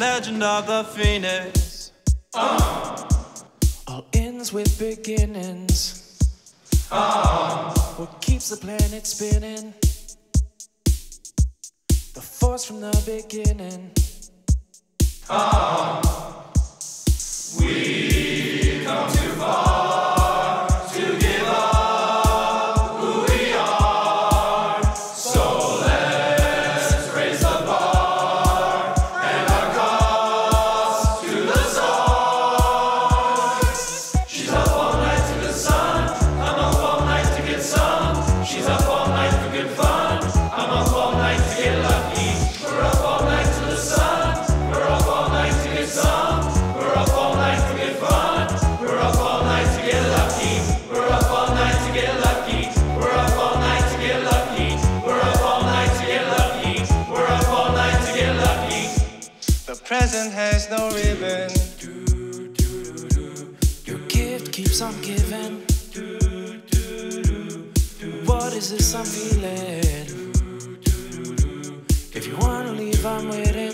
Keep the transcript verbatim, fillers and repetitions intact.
legend of the phoenix. Uh. All ends with beginnings. Uh. What keeps the planet spinning? The force from the beginning. Uh. We've come too far to give up who we are. So let's raise the bar and our cause to the stars. She's up all night to the sun. I'm up all night to get some. She's up all night for good fun. I'm up all night to get lucky. We're up all night to the sun. We're up all night to get some. We're up all night to get fun. We're up all night to get lucky. We're up all night to get lucky. We're up all night to get lucky. We're up all night to get lucky. We're up all night to get lucky. The present has no ribbon. Your gift keeps on giving. What is this I'm feeling? If you wanna leave, I'm waiting.